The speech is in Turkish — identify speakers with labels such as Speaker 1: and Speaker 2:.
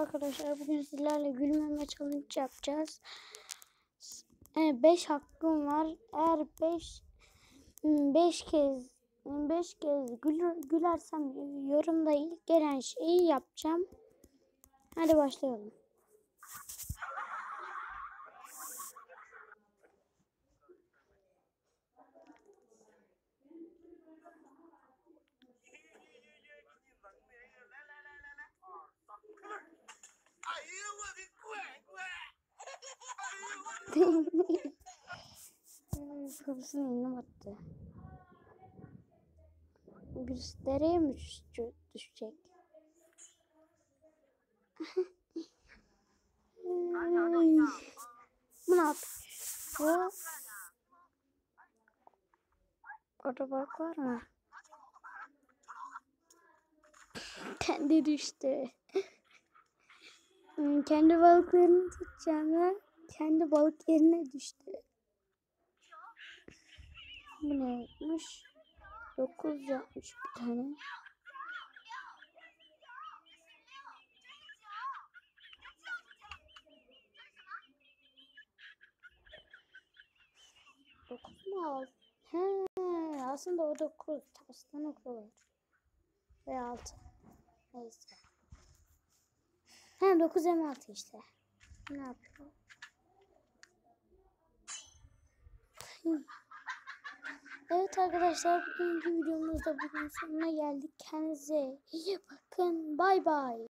Speaker 1: arkadaşlar, bugün sizlerle gülmeme challenge yapacağız. 5 hakkım var. Eğer 5 kez gülersem yorumda ilk gelen şeyi yapacağım. Hadi başlayalım. Kafasını eline battı. Birisi dereye mi düşecek? Bu ne yapıyor? Orada balık var mı? Kendi düştü. Kendi balıklarını tutacağına kendi balık yerine düştü. Bu ne yapmış? 9 yapmış bir tane. Dokuz mu aldı? He, aslında o 9. Tersten okuyorlar. Ve 6. Neyse. He, 9 M6 işte. Ne yapıyor? Evet arkadaşlar, bugünkü videomuzda bugün sonuna geldik. Kendinize iyi bakın. Bay bay.